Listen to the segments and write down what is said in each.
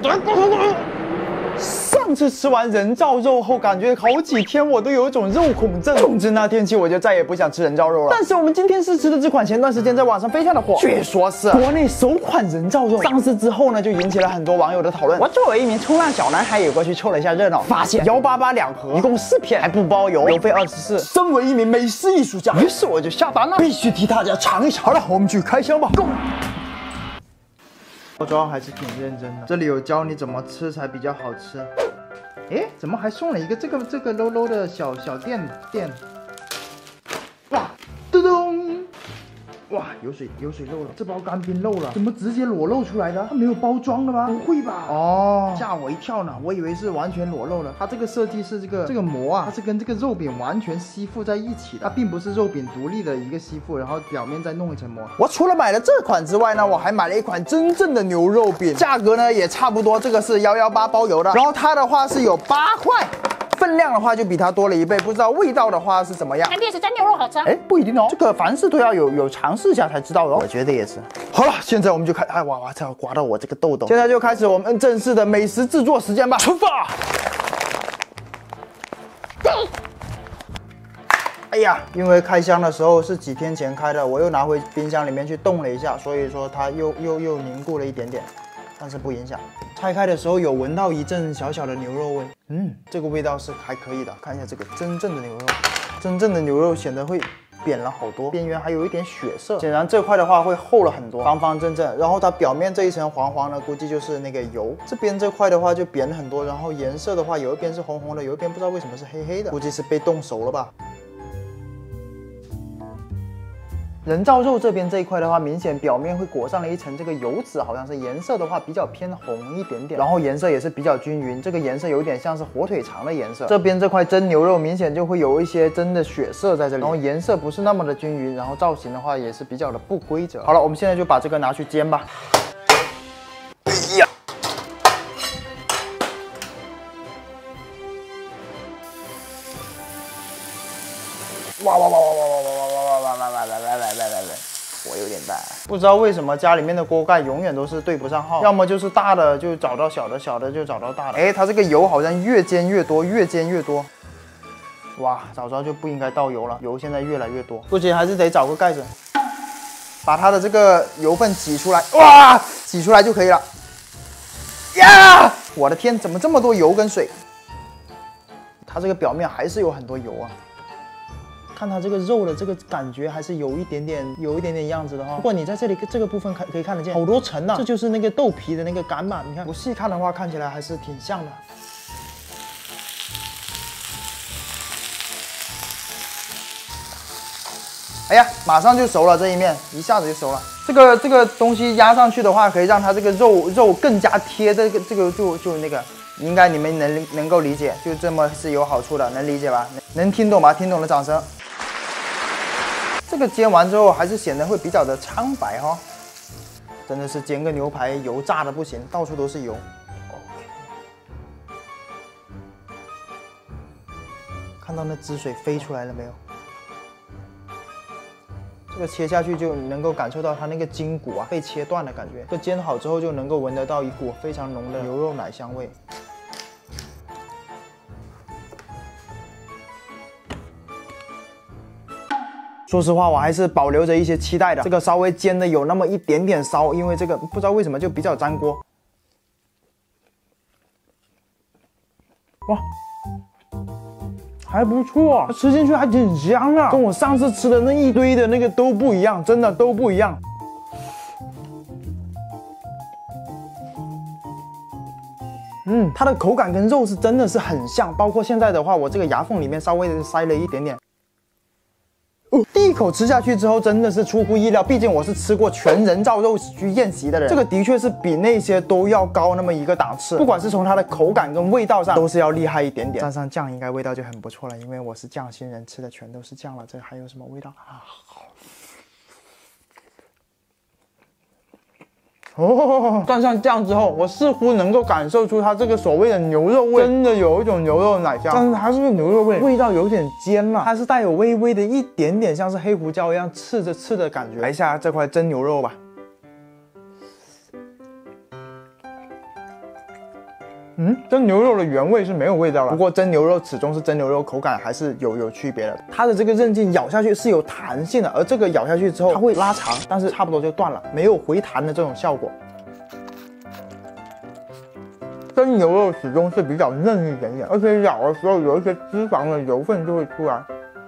上次吃完人造肉后，感觉好几天我都有一种肉恐症。总之那天起我就再也不想吃人造肉了。但是我们今天试吃的这款，前段时间在网上非常的火，据说是国内首款人造肉。上市之后呢，就引起了很多网友的讨论。我作为一名冲浪小男孩，也过去凑了一下热闹，发现188两盒，一共4片，还不包邮，邮费24。身为一名美食艺术家，于是我就下单了，必须替大家尝一尝。好了，我们去开箱吧。Go！包装还是挺认真的，这里有教你怎么吃才比较好吃。哎，怎么还送了一个这个 low low 的小垫？哇，嘟咚！哇，有水漏了，这包干冰漏了，怎么直接裸露出来的？它没有包装的吗？不会吧？哦，吓我一跳呢，我以为是完全裸露了。它这个设计是这个膜啊，它是跟这个肉饼完全吸附在一起的，它并不是肉饼独立的一个吸附，然后表面再弄一层膜。我除了买了这款之外呢，我还买了一款真正的牛肉饼，价格呢也差不多，这个是118包邮的，然后它的话是有8块。分量的话就比它多了1倍，不知道味道的话是怎么样？ 肯定是真牛肉好吃。 哎，不一定哦，这个凡事都要有尝试一下才知道的哦。我觉得也是。好了，现在我们就开，哎哇，操，刮到我这个痘痘。现在就开始我们正式的美食制作时间吧，出发！哎呀，因为开箱的时候是几天前开的，我又拿回冰箱里面去冻了一下，所以说它又凝固了一点点。但是不影响。拆开的时候有闻到一阵小小的牛肉味，这个味道是还可以的。看一下这个真正的牛肉，真正的牛肉显得会扁了好多，边缘还有一点血色，显然这块的话会厚了很多，方方正正。然后它表面这一层黄黄的，估计就是那个油。这边这块的话就扁很多，然后颜色的话有一边是红红的，有一边不知道为什么是黑黑的，估计是被冻熟了吧。人造肉这边这一块的话，明显表面会裹上了一层这个油脂，好像是颜色的话比较偏红一点点，然后颜色也是比较均匀，这个颜色有点像是火腿肠的颜色。这边这块真牛肉明显就会有一些真的血色在这里，然后颜色不是那么的均匀，然后造型的话也是比较的不规则。好了，我们现在就把这个拿去煎吧。哎呀！哇！火有点大，不知道为什么家里面的锅盖永远都是对不上号，要么就是大的就找到小的，小的就找到大的。哎，它这个油好像越煎越多，越煎越多。哇，早知道就不应该倒油了，油现在越来越多，估计还是得找个盖子，把它的这个油分挤出来。哇，挤出来就可以了。呀，我的天，怎么这么多油跟水？它这个表面还是有很多油啊。看它这个肉的这个感觉还是有一点点样子的哈。不过你在这里这个部分可以看得见好多层啊，这就是那个豆皮的那个干嘛？你看不细看的话，看起来还是挺像的。哎呀，马上就熟了，这一面一下子就熟了。这个东西压上去的话，可以让它这个肉更加贴这个就那个。应该你们能够理解，就这么是有好处的，能理解吧？能听懂吧？听懂的掌声。这个煎完之后还是显得会比较的苍白哈，真的是煎个牛排油炸的不行，到处都是油。看到那汁水飞出来了没有？这个切下去就能够感受到它那个筋骨啊被切断的感觉。这煎好之后就能够闻得到一股非常浓的牛肉奶香味。说实话，我还是保留着一些期待的。这个稍微煎的有那么一点点烧，因为这个不知道为什么就比较粘锅。哇，还不错，吃进去还挺香啊，跟我上次吃的那一堆的那个都不一样，真的都不一样。它的口感跟肉是真的是很像，包括现在的话，我这个牙缝里面稍微的塞了一点点。第一口吃下去之后，真的是出乎意料。毕竟我是吃过全人造肉去宴席的人，这个的确是比那些都要高那么一个档次。不管是从它的口感跟味道上，都是要厉害一点点。蘸上酱，应该味道就很不错了。因为我是酱新人，吃的全都是酱了，这还有什么味道啊？蘸上酱之后，我似乎能够感受出它这个所谓的牛肉味，真的有一种牛肉奶香，但是它是牛肉味，味道有点尖了，它是带有微微的一点点像是黑胡椒一样刺的感觉。来一下这块真牛肉吧。 蒸牛肉的原味是没有味道的，不过蒸牛肉始终是蒸牛肉，口感还是有区别的。它的这个韧劲咬下去是有弹性的，而这个咬下去之后它会拉长，但是差不多就断了，没有回弹的这种效果。蒸牛肉始终是比较嫩一点点，而且咬的时候有一些脂肪的油分就会出来。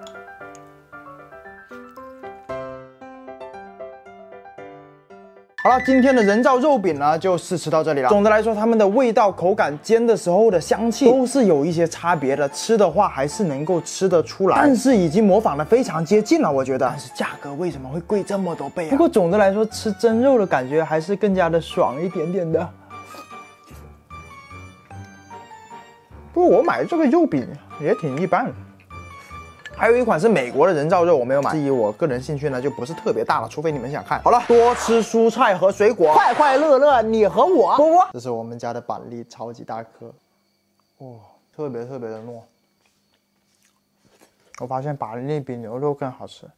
好了，今天的人造肉饼呢就试吃到这里了。总的来说，它们的味道、口感、煎的时候的香气都是有一些差别的，吃的话还是能够吃得出来，但是已经模仿的非常接近了，我觉得。但是价格为什么会贵这么多倍啊？不过总的来说，吃蒸肉的感觉还是更加的爽一点点的。不过我买这个肉饼也挺一般。还有一款是美国的人造肉，我没有买。至于我个人兴趣呢，就不是特别大了，除非你们想看。好了，多吃蔬菜和水果，快快乐乐，你和我。这是我们家的板栗，超级大颗，哇，特别的糯。我发现板栗比牛肉更好吃。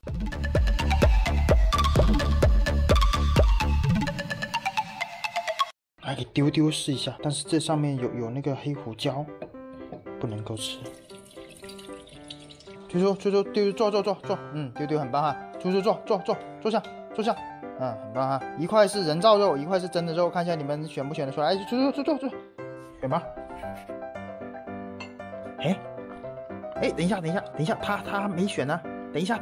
来给丢丢试一下，但是这上面有那个黑胡椒，不能够吃。丢丢坐，丢丢很棒哈，丢坐下，很棒哈。一块是人造肉，一块是真的肉，看一下你们选不选得出来？坐，选吧。哎，等一下，他没选呢，等一下。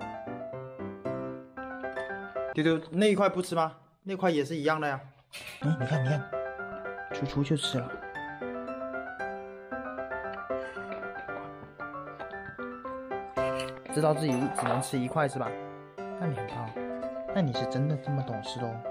丢丢那一块不吃吗？那块也是一样的呀。你看，出就吃了。知道自己只能吃一块是吧？那你很棒，那你是真的这么懂事哦。